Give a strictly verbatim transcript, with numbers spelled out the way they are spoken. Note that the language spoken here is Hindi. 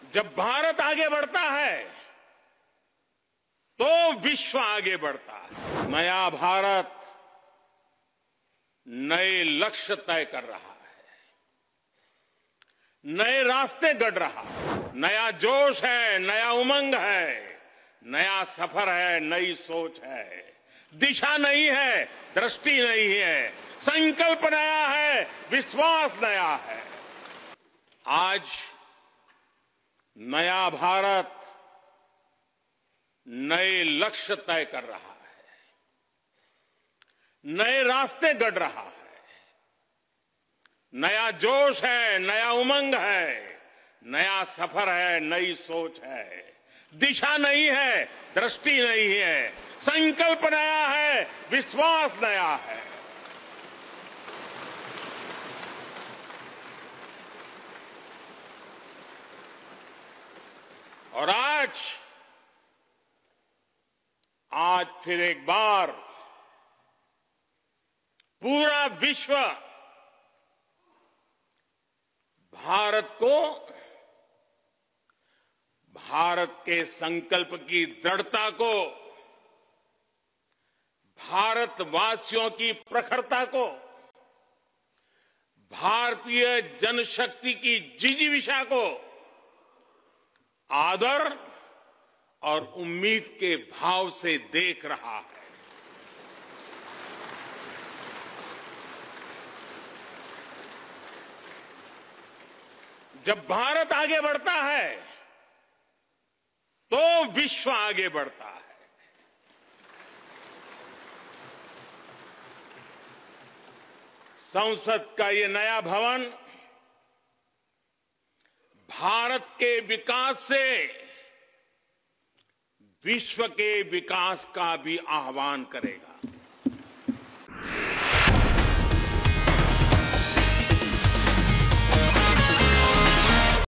जब भारत आगे बढ़ता है तो विश्व आगे बढ़ता है। नया भारत नए लक्ष्य तय कर रहा है, नए रास्ते गढ़ रहा है। नया जोश है, नया उमंग है, नया सफर है, नई सोच है। दिशा नई है, दृष्टि नई है, संकल्प नया है, विश्वास नया है। आज नया भारत नए लक्ष्य तय कर रहा है, नए रास्ते गढ़ रहा है। नया जोश है, नया उमंग है, नया सफर है, नई सोच है। दिशा नई है, दृष्टि नई है, संकल्प नया है, विश्वास नया है। और आज आज फिर एक बार पूरा विश्व भारत को, भारत के संकल्प की दृढ़ता को, भारतवासियों की प्रखरता को, भारतीय जनशक्ति की जिजीविषा को आदर और उम्मीद के भाव से देख रहा है। जब भारत आगे बढ़ता है तो विश्व आगे बढ़ता है। संसद का ये नया भवन भारत के विकास से विश्व के विकास का भी आह्वान करेगा।